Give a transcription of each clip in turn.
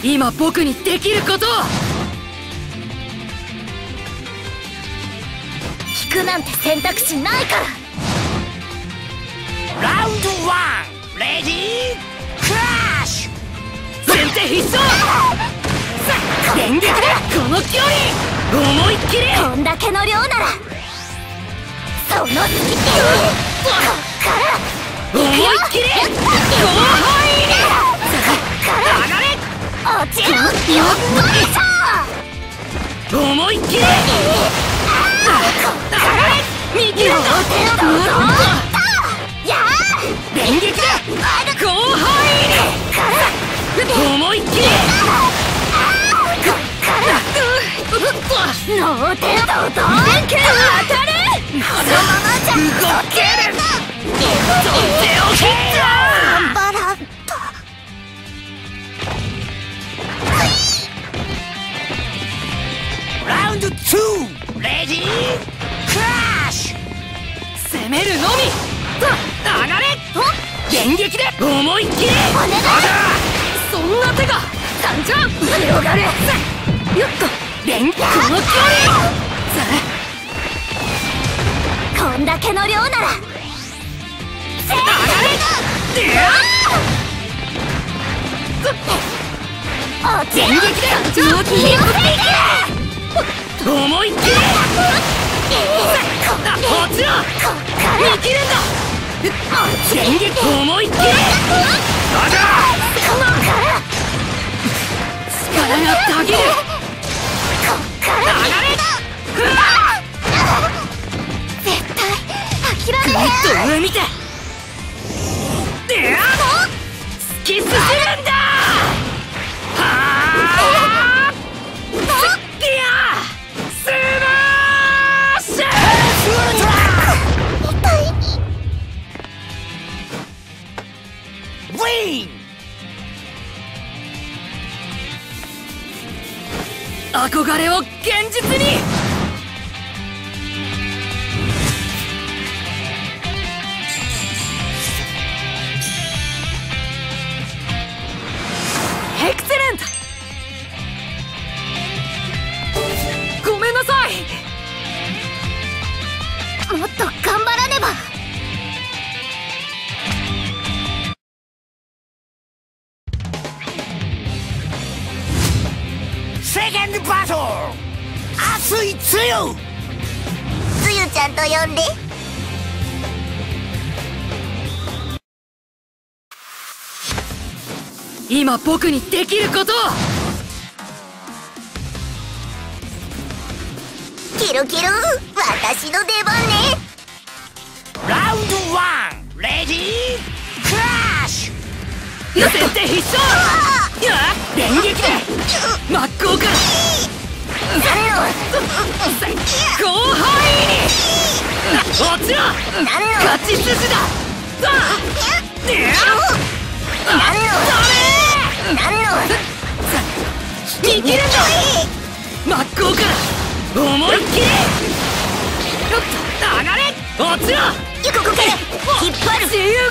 今僕にできることを。 引くなんて選択肢ないから。 ラウンド1レディークラッシュ。 先手必勝。電撃でこの距離思いっきり。 こんだけの量ならその隙こっから思いっきり広範囲にから上がれ。 落ちろよっと思いっきりこっから見切るんだ。 や電撃で広範囲に思いっきりノーテントドン当たれ。このままじゃ動ける。取っておけよ。 バラッとラウンド2レディークラッシュ。 攻めるのみ。上がれ。電撃で思いっきり。 お願い。 そんな手が参上。広がれ。よっと電気この距離。 こんだけの量なら上がれ。 電撃で気をつけ思いっきり。落ちろ。見切るんだ。電撃思いっきり。力がたぎる。上がれ。 絶対諦めグッと上見て。突き進むんだ。はあ。いやスマッシュ。 ウィン。 憧れを現実に。エクセレント。ごめんなさい。 もっと頑張らねば。 セカンドバトル。熱いつゆ。 つゆちゃんと呼んで。 今僕にできることを。 キルキル私の出番ね。 ラウンド1レディークラッシュ。 先手必勝。電撃で真っ向から広範囲に。落ちろ。勝ち筋だ。見切るんだ。真っ向から思いっきり。上がれ。落ちろ。 ここから引っ張る。 自由が。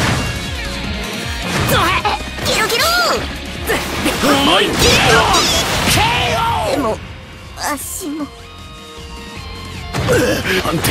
キルキル思いっきり。 でも足も判定。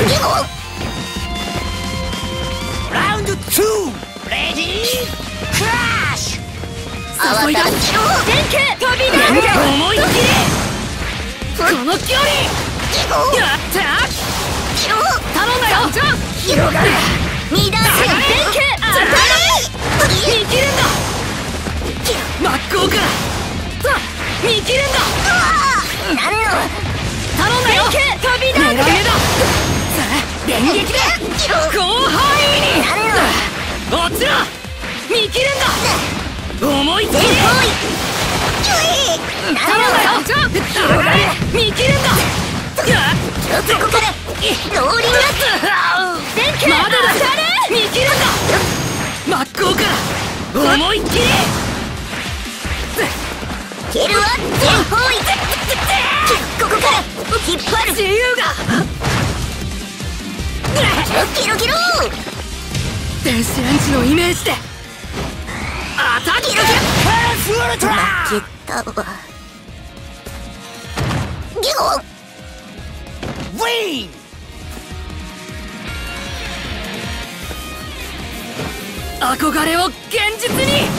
ラウンド2レディークラッシュ。 誘い出す。電気飛び出る。思いっきり。この距離。やった。頼んだよ。 広がる。二段線電気当たれ。 見切るんだ。真っ向から見切るんだ。 何の頼んだよ。飛び出る。狙い目だ。電撃で広範囲に。落ちろ。見切るんだ。思いっきり。頼んだよ。上がれ。見切るんだ。 ここからローリング電気まだだ。見切るんだ。真っ向から思いっきり。 蹴るは全方位。ここから引っ張る。 自由が。 キルキル電子レンジのイメージでアタック。 カラフウルトラ。 負けたわ。ギゴンウィン。 憧れを現実に。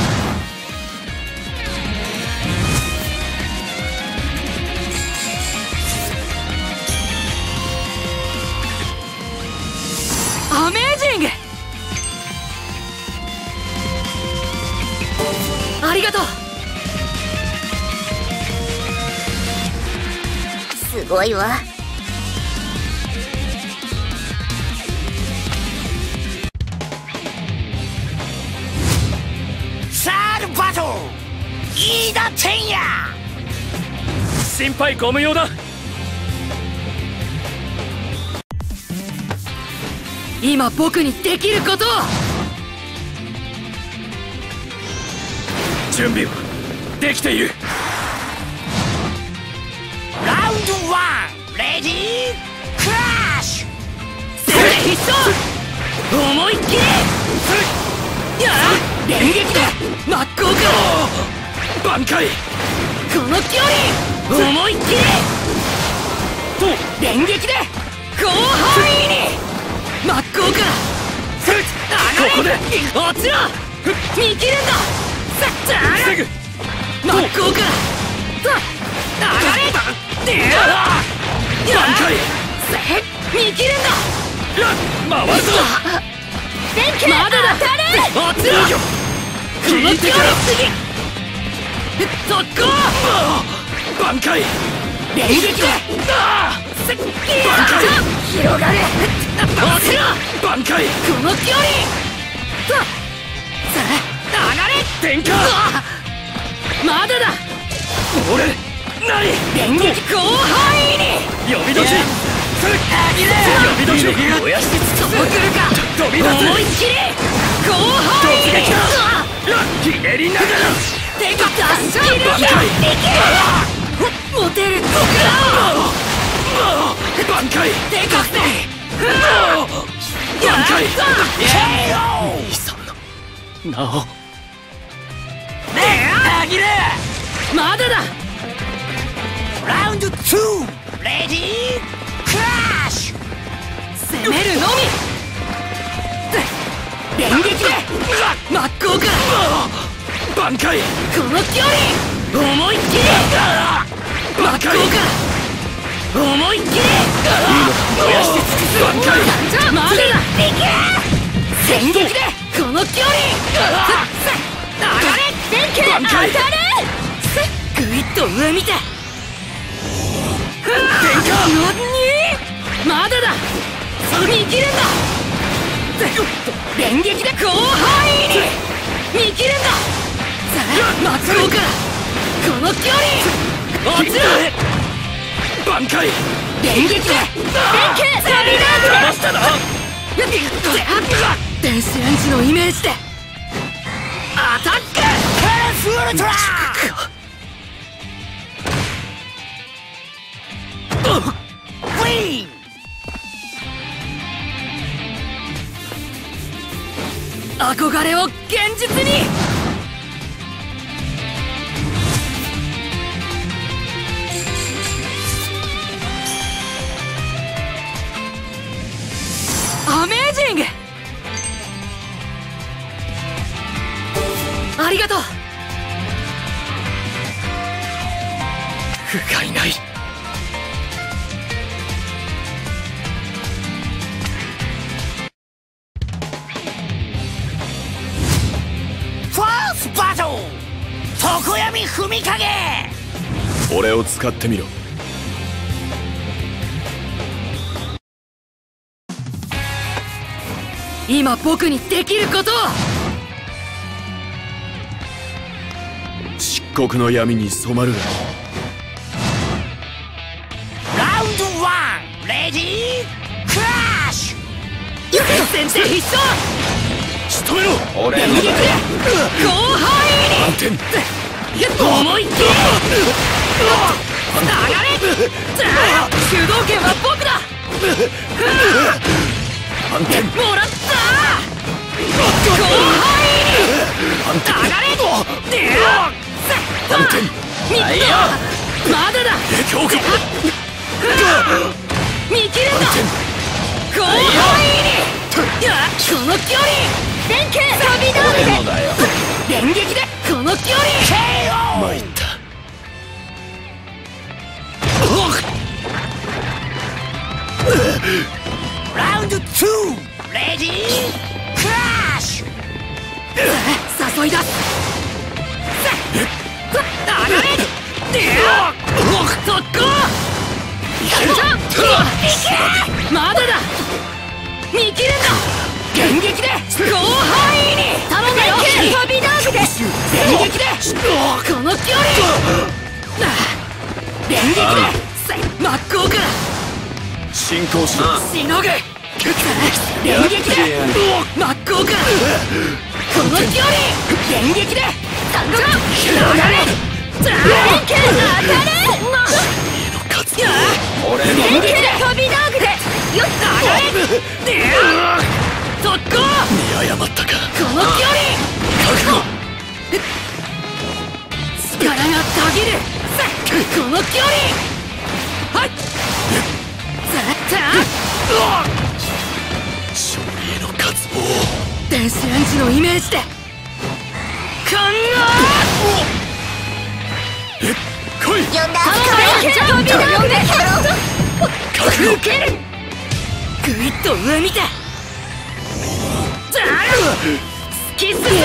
アメージング。ありがとう。 すごいわ。 サードバトル飯田天也。 心配ご無用だ。今僕にできることを。準備はできている。 ラウンド1レディークラッシュ。 それ必勝。思いっきり。やあ連撃で真っ向から挽回。この距離思いっきりと連撃で広範囲に真っ向からここで落ちろ。見切るんだ。防ぐ真っ向から流れ挽回。見切るんだ。回すぞ。まだだ。落ちろ。この距離速攻挽回。連撃で挽回。広がれ。落ちろ。挽回。この距離流れ転換。まだだ。俺何連撃広範囲に呼び出し。呼び出し燃やしてそうくるか。飛び出す。思いっきり広範囲にひねりながら手が出し切る。挽回。持てる。挽回。でかくて挽回。兄さんの名をあぎれ。まだだ。 ラウンド2レディークラッシュ。 攻めるのみ。連撃で真っ向から挽回。この距離思いっきり真っ向から思いっきり燃やして尽くす。挽回。まだだ。戦撃でこの距離流れ挽回。グイッと上見てまだだ。見切るんだ。連撃で広範囲に見切るんだ。真っ向からこの距離落ちろ。挽回。連撃で騙したな。電子レンジのイメージでアタック。 カラフウルトラ。ウィン。 憧れを現実に。アメージング。ありがとう。不甲斐ない。 ファーストバトル常闇踏み影。 俺を使ってみろ。 今僕にできることを。 漆黒の闇に染まるが。 ラウンド1レディークラッシュ。 先生必勝。 仕留めろ。俺連撃で広範囲に反転。 思いっきり流れ。主導権は僕だ。 反転。 もらった。広範囲に反転。 流れ。 反転。 いよまだだ強化見切れんだ広範囲にこの距離連携飛び道具で連撃でこの距離 KO 参ったラウンド2レディークラッシュ誘い出す流れ特攻まだだ見切れんだ連撃で広範囲に頼むよ飛び道具で連撃でこの距離連撃で真っ向から進行しろしのぐ連撃で真っ向からこの距離連撃で流れ連携当たれ連撃で飛び道具でよっ流れ特攻見誤ったかこの距離力がたぎるこの距離はい勝利への渇望電子レンジのイメージで考来い呼んだ飛び道具で覚悟受けるグイッと上見て突き進むんだ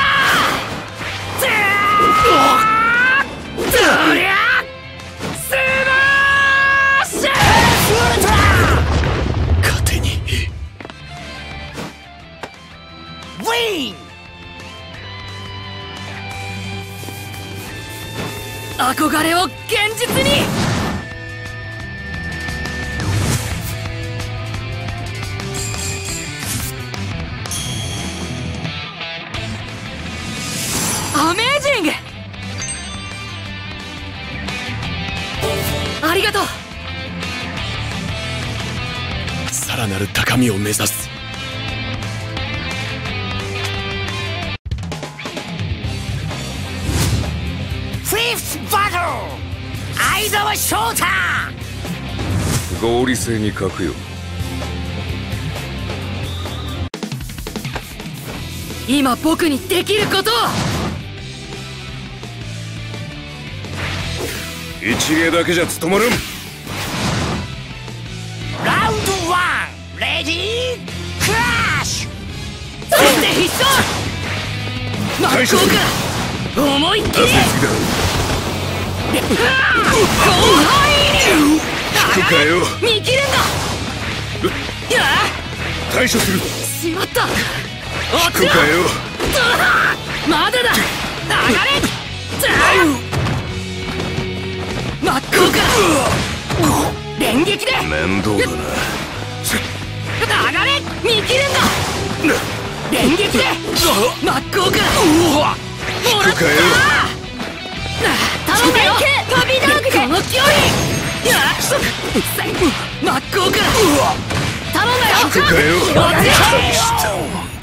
どりゃスマッシュ糧にウィン憧れを現実にアメージングありがとうさらなる高みを目指すフィフスバトル相沢翔太合理性に欠くよ今僕にできることを一芸だけじゃ務まるんラウンド1レディークラッシュそして必勝真っ向から思いっきり広範囲に引くかよ見切れんだいや対処するしまった引くかよまだだ流れ真っ向から連撃で面倒だな流れ見切れんだ連撃で真っ向からもらった頼むよ飛び道具でこの距離真っ向から頼むよ引くかよ大したもんだ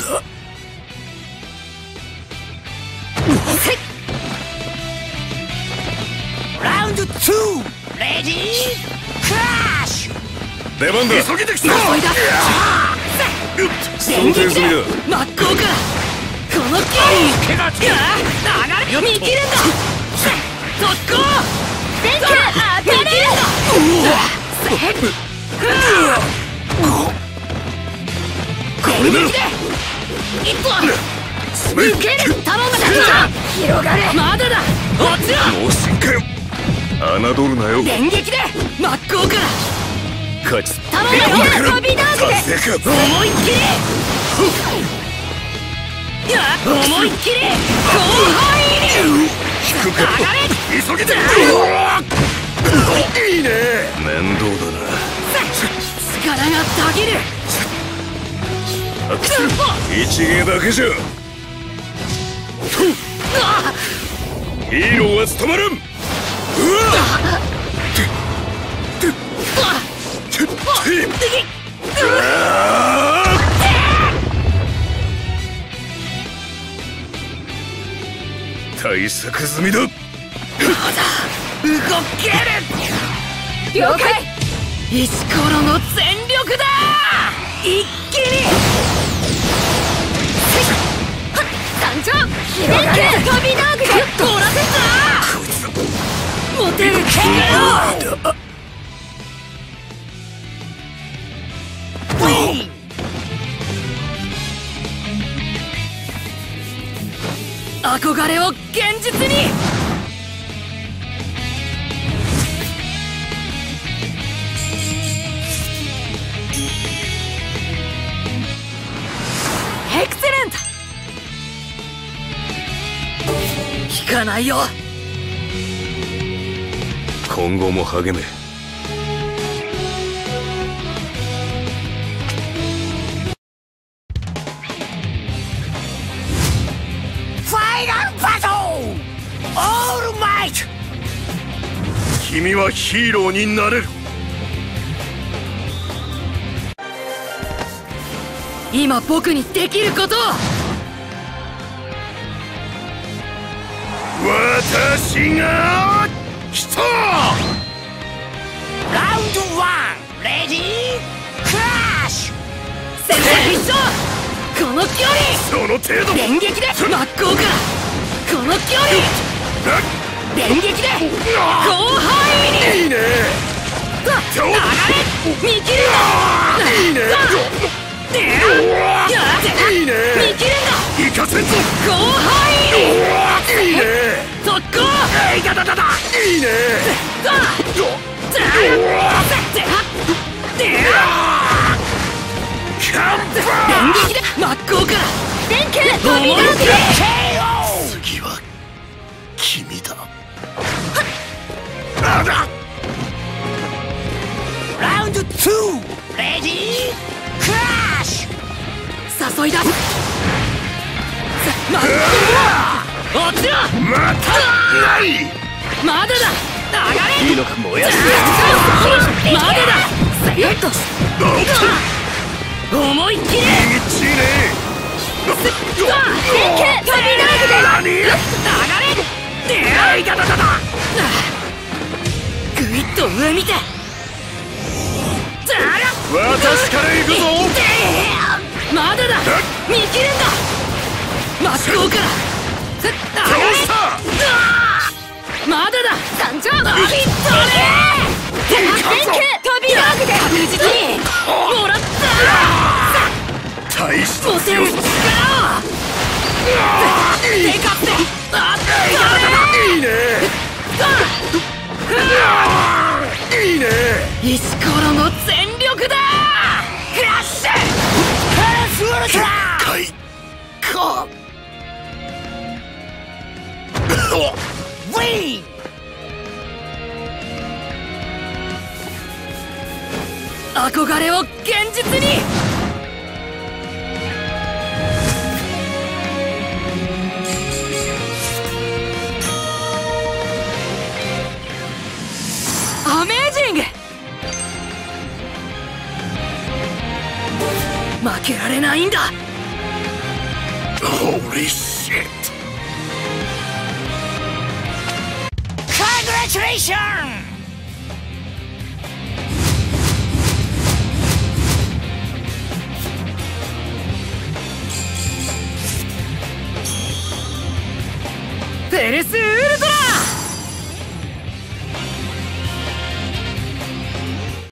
ラウンド2レディークラッシュ出番だ急げてきた追い出す連撃で真っ向からこの距離流れ見切れんだ特攻連携当たれ連撃で一本受ける頼むだ広がれまだだ落ちろもう進化よ侮るなよ連撃で真っ向から勝ち頼むよ飛び道具で成か思いっきり思いっきり広範囲に引くか急げていいね面倒だな力がたぎる一芸だけじゃヒーローは務まらん対策済みだける。了解。石ころの全力だ。一気に参上。飛び道具で取らせた。モテる力を。憧れを現実に。エクセレント。引かないよ。 今後も励め。君はヒーローになれる。 今僕にできることを。 私が来た。 ラウンド1レディークラッシュ。 先生一緒。この距離。 その程度。 連撃で真っ向から。この距離。連撃で広範囲に。 いいね。 流れ見切るんだ。 いいね。いいね。 見切るんだ。 行かせんぞ。 広範囲に。 いいね。 速攻。 いいね。 連撃で真っ向から連携飛び道具。 次は君だ。 ラウンド2レディークラッシュ。 誘い出す。落ちろ。 またない。 まだだ。流れ。 いいのか燃やす。 まだだ。よっと。思いっきり。 いいね。 連携飛び道具で何。 流れ。ぐいっと上見て。 私から行くぞ。 まだだ。見切るんだ。真っ向から倒した。 まだだ。参上。ヒットね。連携飛び道具で確実にもらった。 大したモテる力を。テカって。 いいね。いいね。 石ころの全力だ。クラッシュ。 カラフルトラかいか。 ウィン。 憧れを現実に。アメージング。負けられないんだ。 Holy shit。 Congratulations! ペルスウルトラ。